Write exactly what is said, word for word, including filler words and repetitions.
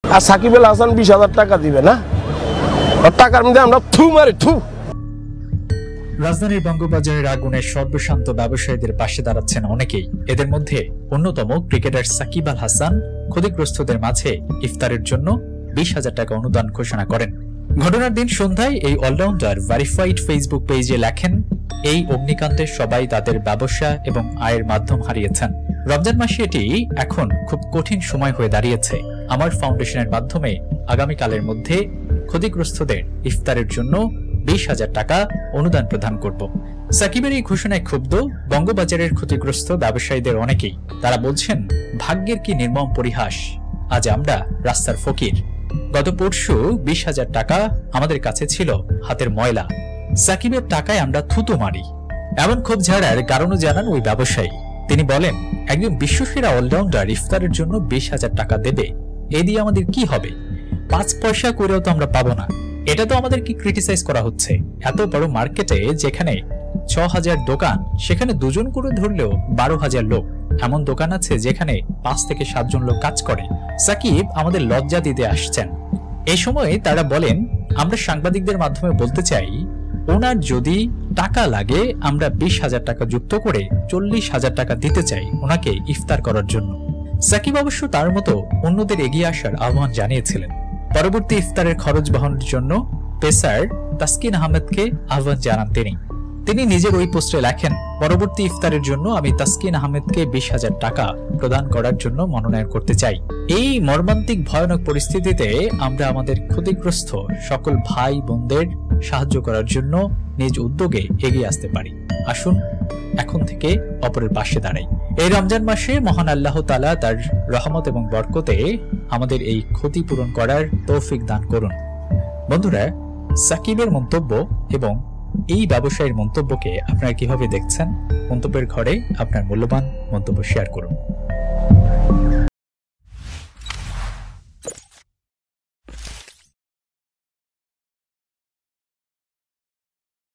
আর সাকিব আল হাসান বিশ হাজার টাকা দিবে না, টাকার মধ্যে আমরা থু মারি থু। রাজধানীর বঙ্গবাজারের আগুনে সর্বশান্ত ব্যবসায়ীদের পাশে দাঁড়াচ্ছেন অনেকেই। এদের মধ্যে অন্যতম ক্রিকেটার সাকিব আল হাসান ক্ষতিগ্রস্তদের মাঝে ইফতারের জন্য বিশ হাজার টাকা অনুদান ঘোষণা করেন। ঘটনার দিন সন্ধ্যায় এই অলরাউন্ডার ভেরিফাইড ফেসবুক পেজে লেখেন, এই অগ্নিকাণ্ডে সবাই তাদের ব্যবসা এবং আয়ের মাধ্যম হারিয়েছেন। রমজান মাসে এটি এখন খুব কঠিন সময় হয়ে দাঁড়িয়েছে। আমার ফাউন্ডেশনের মাধ্যমে আগামীকালের মধ্যে ক্ষতিগ্রস্তদের ইফতারের জন্য বিশ হাজার টাকা অনুদান প্রদান করব। সাকিবের এই ঘোষণায় ক্ষুব্ধ বঙ্গবাজারের ক্ষতিগ্রস্ত ব্যবসায়ীদের অনেকেই। তারা বলছেন, ভাগ্যের কি নির্মম পরিহাস, আজ আমরা রাস্তার ফকির। গত পরশু বিশ হাজার টাকা আমাদের কাছে ছিল হাতের ময়লা, সাকিবের টাকায় আমরা থুতু মারি। এমন ক্ষোভ ঝাড়ার কারণও জানান ওই ব্যবসায়ী। তিনি বলেন, একজন বিশ্বসেরা অলরাউন্ডার ইফতারের জন্য বিশ হাজার টাকা দেবে, এ দিয়ে আমাদের কি হবে? পাঁচ পয়সা করেও তো আমরা পাবো না। এটা তো আমাদের কি ক্রিটিসাইজ করা হচ্ছে? এত বড় মার্কেটে যেখানে ছ হাজার দোকান, সেখানে দুজন করে ধরলেও বারো হাজার লোক। এমন দোকান আছে যেখানে পাঁচ থেকে সাতজন লোক কাজ করে। সাকিব আমাদের লজ্জা দিতে আসছেন। এই সময় তারা বলেন, আমরা সাংবাদিকদের মাধ্যমে বলতে চাই, ওনার যদি টাকা লাগে আমরা বিশ হাজার টাকা যুক্ত করে চল্লিশ হাজার টাকা দিতে চাই ওনাকে ইফতার করার জন্য। সাকিব অবশ্য তার মতো অন্যদের এগিয়ে আসার আহ্বান জানিয়েছিলেন। পরবর্তী ইফতারের খরচ বহনের জন্য পেসার তাসকিন আহমেদকে আহ্বান জানান তিনি। তিনি নিজের ওই পোস্টে লেখেন, পরবর্তী ইফতারের জন্য আমি তাসকিন আহমেদকে বিশ হাজার টাকা প্রদান করার জন্য মনোনয়ন করতে চাই। এই মর্মান্তিক ভয়ানক পরিস্থিতিতে আমরা আমাদের ক্ষতিগ্রস্ত সকল ভাই বোনদের সাহায্য করার জন্য নিজ উদ্যোগে এগিয়ে আসতে পারি। আসুন এখন থেকে অপরের পাশে দাঁড়াই। এই রমজান মাসে মহান আল্লাহ তাআলা তার রহমত এবং বরকতে আমাদের এই ক্ষতি পূরণ করার তৌফিক দান করুন। বন্ধুরা, সাকিবের মন্তব্য এবং এই ব্যবসায়ীর মন্তব্যকে আপনারা কিভাবে দেখছেন? মন্তব্যের ঘরে আপনার মূল্যবান মন্তব্য শেয়ার করুন।